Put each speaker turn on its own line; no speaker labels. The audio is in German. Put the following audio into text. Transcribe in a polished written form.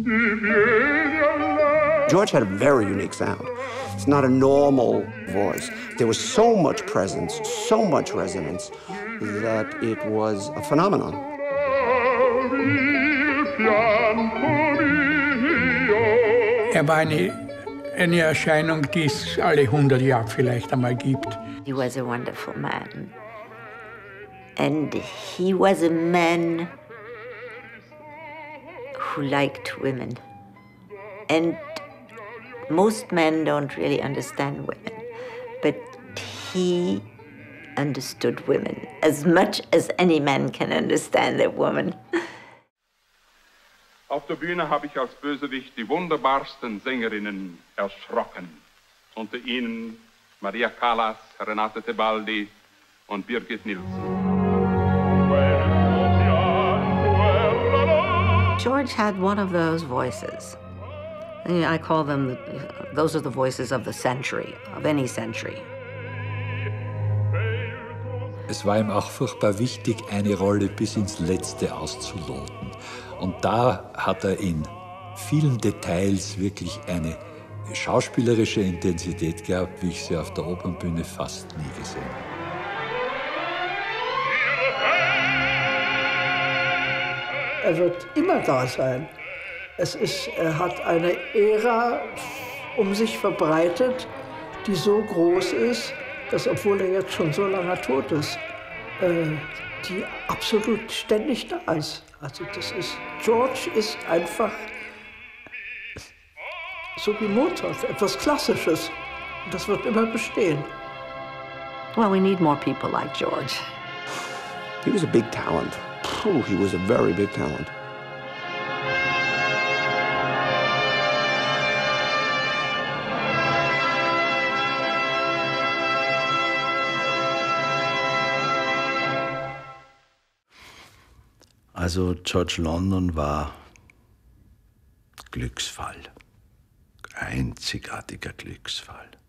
George had a very unique sound. It's not a normal voice. There was so much presence, so much resonance, that it was a phenomenon.
War eine Erscheinung, die es alle 100 Jahre vielleicht einmal gibt.
He was a wonderful man. And he was a man who liked women. And most men don't really understand women, but he understood women as much as any man can understand a woman.
Auf der Bühne habe ich als Bösewicht die wunderbarsten Sängerinnen erschrocken. Unter ihnen Maria Callas, Renate Tebaldi und Birgit Nilsson.
George had one of those voices. I call them, those are the voices of the century, of any century.
Es war ihm auch furchtbar wichtig, eine Rolle bis ins Letzte auszuloten. Und da hat er in vielen Details wirklich eine schauspielerische Intensität gehabt, wie ich sie auf der Opernbühne fast nie gesehen habe.
Er wird immer da sein. Er hat eine Ära um sich verbreitet, die so groß ist, dass, obwohl er jetzt schon so lange tot ist, die absolut ständig da ist. Also George ist einfach so wie Mozart, etwas Klassisches. Und das wird immer bestehen.
Well, we need more people like George.
He was a big talent. He was a very big talent.
Also George London war Glücksfall, einzigartiger Glücksfall.